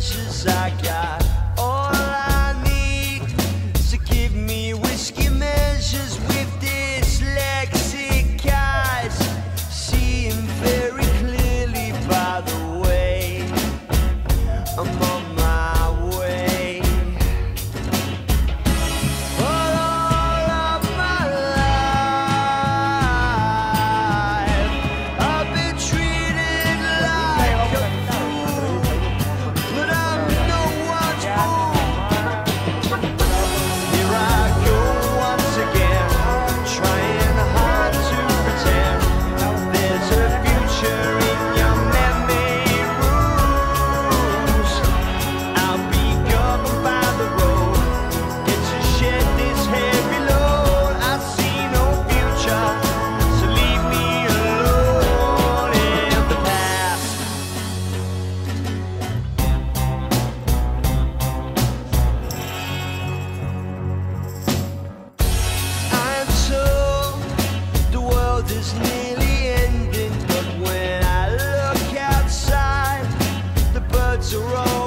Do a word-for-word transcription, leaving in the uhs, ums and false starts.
measures I got. All I need is to give me whiskey measures with dyslexic eyes, seeing very clearly by the way I'm on my way. For all of my life I've been treated like a fool, but I'm no one's fool. Here I go once again, trying hard to pretend there's a future in your memory rooms. I'll be governed by the road, get to shed this heavy load. I see no future, so leave me alone in the past. I'm told the world is nearly ending, but when I look outside, the birds are all